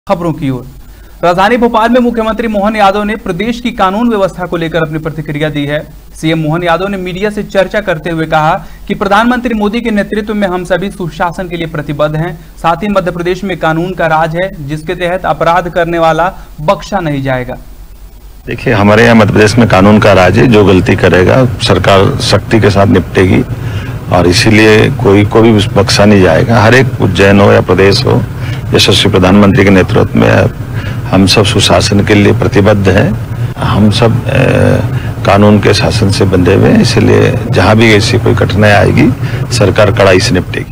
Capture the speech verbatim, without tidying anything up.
खबरों की ओर राजधानी भोपाल में मुख्यमंत्री मोहन यादव ने प्रदेश की कानून व्यवस्था को लेकर अपनी प्रतिक्रिया दी है। सीएम मोहन यादव ने मीडिया से चर्चा करते हुए कहा कि प्रधानमंत्री मोदी के नेतृत्व में हम सभी सुशासन के लिए प्रतिबद्ध हैं। साथ ही मध्य प्रदेश में कानून का राज है, जिसके तहत अपराध करने वाला बख्शा नहीं जाएगा। देखिए, हमारे यहाँ मध्य प्रदेश में कानून का राज है। जो गलती करेगा सरकार सख्ती के साथ निपटेगी और इसीलिए कोई को भी बख्शा नहीं जाएगा। हर एक उज्जैन हो या प्रदेश हो, यशस्वी प्रधानमंत्री के नेतृत्व में हम सब सुशासन के लिए प्रतिबद्ध हैं। हम सब ए, कानून के शासन से बंधे हुए हैं, इसलिए जहां भी ऐसी कोई कठिनाई आएगी सरकार कड़ाई से निपटेगी।